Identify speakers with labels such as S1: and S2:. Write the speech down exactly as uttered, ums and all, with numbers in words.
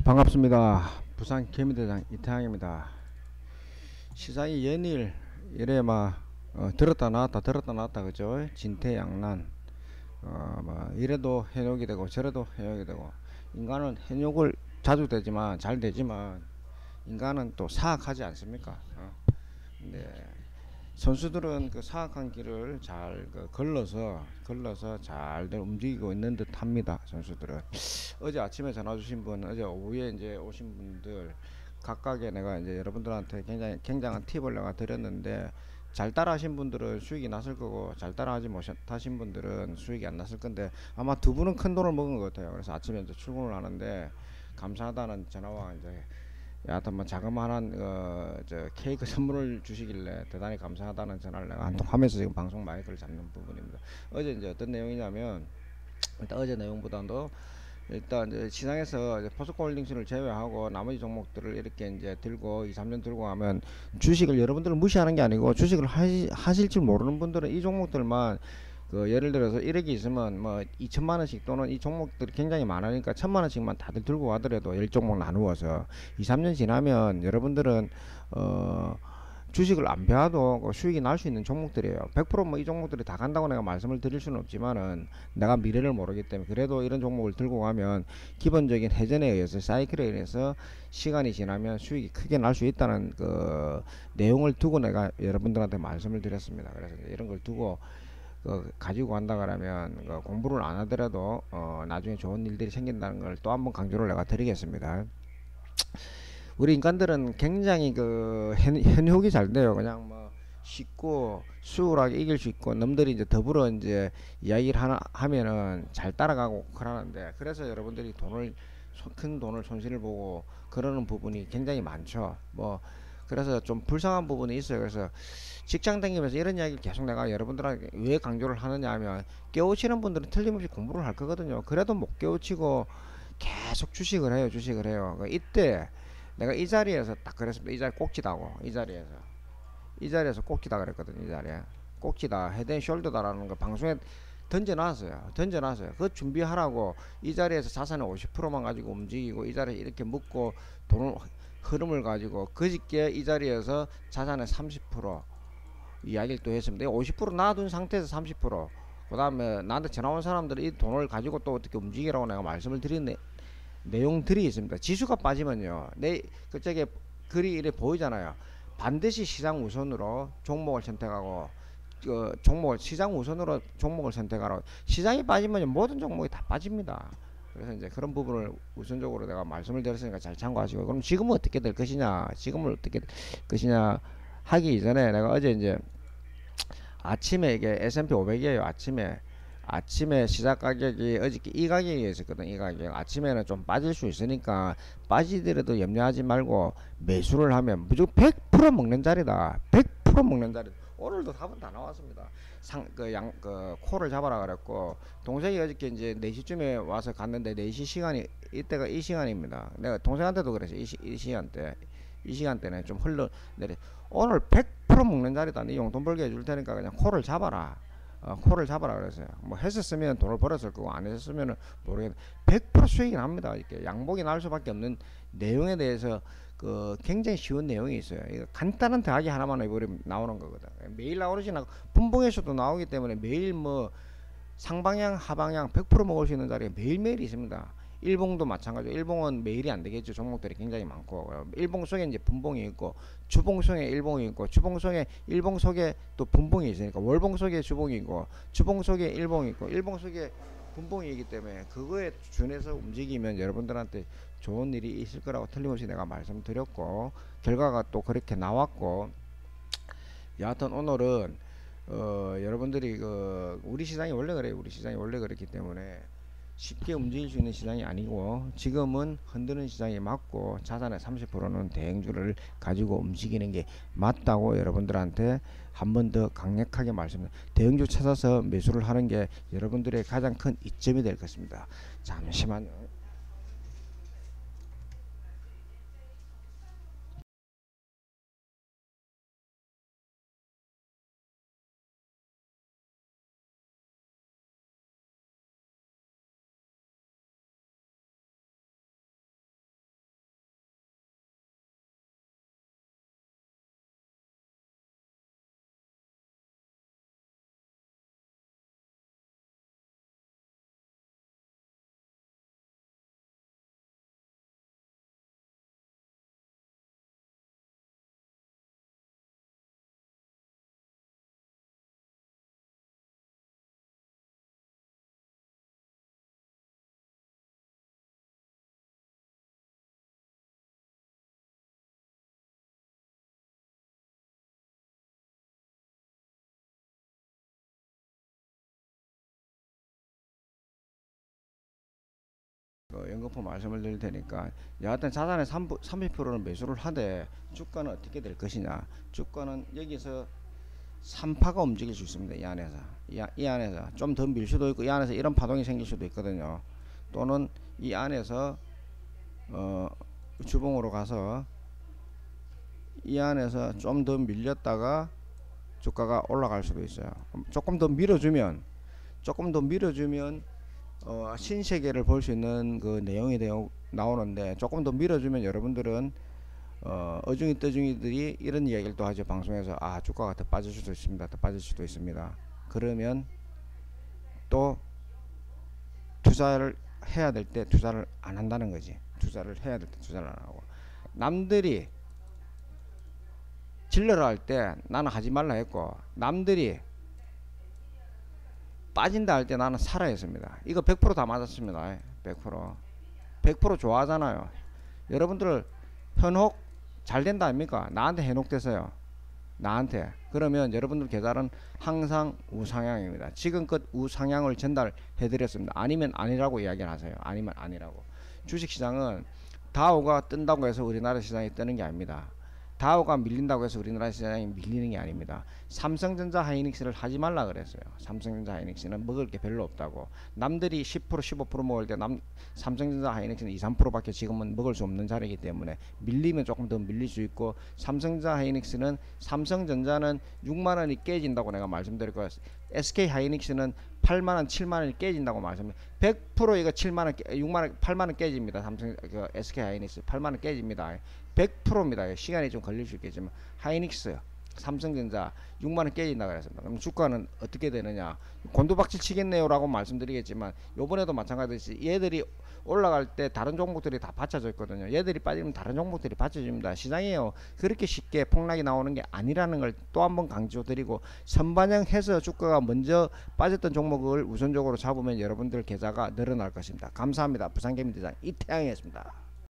S1: 반갑습니다. 부산 개미대장 이태양입니다. 시장이 연일 이래 막 어, 들었다 놨다 들었다 놨다 그죠? 진퇴양난. 어, 뭐 이래도 해욕이 되고 저래도 해욕이 되고, 인간은 해욕을 자주 되지만 잘 되지만 인간은 또 사악하지 않습니까? 어? 근데 선수들은 그 사악한 길을 잘그 걸러서 걸러서 잘들 움직이고 있는 듯 합니다. 선수들은. 어제 아침에 전화 주신 분, 어제 오후에 이제 오신 분들 각각의 내가 이제 여러분들한테 굉장히 굉장한 팁을 내가 드렸는데, 잘 따라하신 분들은 수익이 났을 거고 잘 따라하지 못하신 분들은 수익이 안 났을 건데, 아마 두 분은 큰 돈을 먹은 것 같아요. 그래서 아침에 이제 출근을 하는데 감사하다는 전화와 이제 여하튼 뭐 자그마한 어, 저 케이크 선물을 주시길래 대단히 감사하다는 전화를 내가 한 통 하면서 지금 방송 마이크를 잡는 부분입니다. 어제 이제 어떤 내용이냐면, 일단 어제 내용보다도 일단 이제 시장에서 이제 포스코홀딩스를 제외하고 나머지 종목들을 이렇게 이제 들고 이, 삼 년 들고 가면, 주식을 여러분들을 무시하는 게 아니고 주식을 하시, 하실 줄 모르는 분들은 이 종목들만 그 예를 들어서 일억이 있으면 뭐 이천만 원씩, 또는 이 종목들이 굉장히 많으니까 천만 원씩만 다들 들고 가더라도 열 종목 나누어서 이, 삼 년 지나면 여러분들은 어 주식을 안 배워도 그 수익이 날 수 있는 종목들이에요. 백 퍼센트 뭐 이 종목들이 다 간다고 내가 말씀을 드릴 수는 없지만은, 내가 미래를 모르기 때문에 그래도 이런 종목을 들고 가면 기본적인 회전에 의해서, 사이클에 의해서 시간이 지나면 수익이 크게 날 수 있다는 그 내용을 두고 내가 여러분들한테 말씀을 드렸습니다. 그래서 이런 걸 두고 그 가지고 간다 그러면 그 공부를 안 하더라도 어 나중에 좋은 일들이 생긴다는 걸 또 한번 강조를 내가 드리겠습니다. 우리 인간들은 굉장히 그 현, 현혹이 잘 돼요. 그냥 뭐 쉽고 수월하게 이길 수 있고, 놈들이 이제 더불어 이제 이야기를 하나 하면은 잘 따라가고 그러는데, 그래서 여러분들이 돈을, 큰 돈을 손실을 보고 그러는 부분이 굉장히 많죠. 뭐 그래서 좀 불쌍한 부분이 있어요. 그래서 직장 다니면서 이런 이야기를 계속 내가 여러분들한테 왜 강조를 하느냐 하면, 깨우치는 분들은 틀림없이 공부를 할 거거든요. 그래도 못 깨우치고 계속 주식을 해요. 주식을 해요. 이때 내가 이 자리에서 딱 그랬습니다. 이 자리 꼭지다고. 이 자리에서 이 자리에서 꼭지다 그랬거든요. 이 자리에 꼭지다, 헤드앤숄더다라는 거 방송에 던져놨어요. 던져놨어요. 그 준비하라고. 이 자리에서 자산의 오십 퍼센트만 가지고 움직이고, 이 자리에 이렇게 묶고 돈을, 흐름을 가지고 그저께 이 자리에서 자산의 삼십 퍼센트 이야기를 또 했습니다. 오십 퍼센트 놔둔 상태에서 삼십 퍼센트, 그 다음에 나한테 전화 온 사람들이 이 돈을 가지고 또 어떻게 움직이라고 내가 말씀을 드린 내용들이 있습니다. 지수가 빠지면요, 내 그쪽에 글이 이래 보이잖아요. 반드시 시장 우선으로 종목을 선택하고, 그 종목을 시장 우선으로 종목을 선택하라고. 시장이 빠지면 모든 종목이 다 빠집니다. 그래서 이제 그런 부분을 우선적으로 내가 말씀을 드렸으니까 잘 참고하시고, 그럼 지금은 어떻게 될 것이냐, 지금은 어떻게 될 것이냐 하기 이전에, 내가 어제 이제 아침에, 이게 에스 앤 피 오백이에요. 아침에 아침에 시작 가격이 어저께 이 가격이 있었거든. 이 가격 아침에는 좀 빠질 수 있으니까 빠지더라도 염려하지 말고 매수를 하면 무조건 백 퍼센트 먹는 자리다. 백 퍼센트 먹는 자리. 오늘도 답은 다 나왔습니다. 상 그 양 그 콜을 잡아라 그랬고, 동생이 어저께 이제 네 시쯤에 와서 갔는데 네 시 시간이, 이때가 이 시간입니다. 내가 동생한테도 그랬어. 이, 시, 이 시간대 이 시간대는 좀 흘러 내려. 오늘 백 퍼센트 먹는 자리다. 네 용돈 벌게 해줄 테니까 그냥 콜을 잡아라. 어, 콜을 잡아라 그랬어요. 뭐 했었으면 돈을 벌었을 거고, 안 했었으면 모르겠는데 백 퍼센트 수익이 납니다. 이렇게 양복이 날 수밖에 없는 내용에 대해서 그 굉장히 쉬운 내용이 있어요. 이거 간단한 더하기 하나만 해버리면 나오는 거거든. 매일 나오지 않고 분봉에서도 나오기 때문에 매일 뭐 상방향 하방향 백 퍼센트 먹을 수 있는 자리가 매일매일 있습니다. 일봉도 마찬가지로. 일봉은 매일이 안 되겠죠. 종목들이 굉장히 많고, 일봉 속에 이제 분봉이 있고, 주봉 속에 일봉이 있고, 주봉 속에 일봉 속에 또 분봉이 있으니까, 월봉 속에 주봉이 있고, 주봉 속에 일봉이 있고, 일봉 속에 분봉이기 때문에 그거에 준해서 움직이면 여러분들한테 좋은 일이 있을 거라고 틀림없이 내가 말씀드렸고, 결과가 또 그렇게 나왔고, 여하튼 오늘은 어 여러분들이 그 우리 시장이 원래 그래요. 우리 시장이 원래 그렇기 때문에 쉽게 움직일 수 있는 시장이 아니고, 지금은 흔드는 시장이 맞고 자산의 삼십 퍼센트는 대행주를 가지고 움직이는 게 맞다고 여러분들한테 한 번 더 강력하게 말씀드립니다. 대행주 찾아서 매수를 하는 게 여러분들의 가장 큰 이점이 될 것입니다. 잠시만요. 연거푸 말씀을 드릴 테니까 여하튼 자산의 삼십 퍼센트는 매수를 하되 주가는 어떻게 될 것이냐. 주가는 여기서 삼파가 움직일 수 있습니다. 이 안에서 이, 이 안에서 좀 더 밀 수도 있고 이 안에서 이런 파동이 생길 수도 있거든요. 또는 이 안에서 어, 주봉으로 가서 이 안에서 좀 더 밀렸다가 주가가 올라갈 수도 있어요. 조금 더 밀어주면 조금 더 밀어주면 어, 신세계를 볼 수 있는 그 내용이 되어 나오는데, 조금 더 밀어주면 여러분들은 어, 어중이 떠중이들이 이런 이야기를 또 하죠. 방송에서 아 주가가 더 빠질 수도 있습니다. 더 빠질 수도 있습니다. 그러면 또 투자를 해야 될 때 투자를 안 한다는 거지. 투자를 해야 될 때 투자를 안 하고, 남들이 질러라 할 때 나는 하지 말라 했고, 남들이 빠진다 할 때 나는 살아 했습니다. 이거 백 퍼센트 다 맞았습니다. 백 퍼센트 백 퍼센트 좋아하잖아요. 여러분들 현혹 잘 된다 아닙니까? 나한테 현혹돼서요. 나한테. 그러면 여러분들 계좌는 항상 우상향입니다. 지금껏 우상향을 전달해 드렸습니다. 아니면 아니라고 이야기를 하세요. 아니면 아니라고. 주식시장은 다우가 뜬다고 해서 우리나라 시장이 뜨는 게 아닙니다. 다우가 밀린다고 해서 우리나라 시장이 밀리는 게 아닙니다. 삼성전자 하이닉스를 하지 말라 그랬어요. 삼성전자 하이닉스는 먹을 게 별로 없다고. 남들이 십 퍼센트 십오 퍼센트 먹을 때 남, 삼성전자 하이닉스는 이, 삼 퍼센트 밖에 지금은 먹을 수 없는 자리이기 때문에 밀리면 조금 더 밀릴 수 있고, 삼성전자 하이닉스는 삼성전자는 육만 원이 깨진다고 내가 말씀드릴 거예요. 에스케이 하이닉스는 팔만 원, 칠만 원이 깨진다고 말씀드립니다. 백 퍼센트 이거 칠만 원, 육만 원, 팔만 원 깨집니다. 삼성 그 에스케이 하이닉스 팔만 원 깨집니다. 백 퍼센트입니다. 시간이 좀 걸릴 수 있겠지만 하이닉스, 삼성전자 육만 원 깨진다고 했습니다. 그럼 주가는 어떻게 되느냐? 곤두박질 치겠네요 라고 말씀드리겠지만, 요번에도 마찬가지지. 얘들이 올라갈 때 다른 종목들이 다 받쳐져 있거든요. 얘들이 빠지면 다른 종목들이 받쳐줍니다. 시장이에요. 그렇게 쉽게 폭락이 나오는 게 아니라는 걸 또 한번 강조드리고, 선반영해서 주가가 먼저 빠졌던 종목을 우선적으로 잡으면 여러분들 계좌가 늘어날 것입니다. 감사합니다. 부산개미대장 이태양이었습니다.